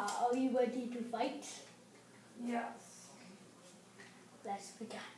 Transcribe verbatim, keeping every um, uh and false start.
are you ready to fight? Yes. Let's begin.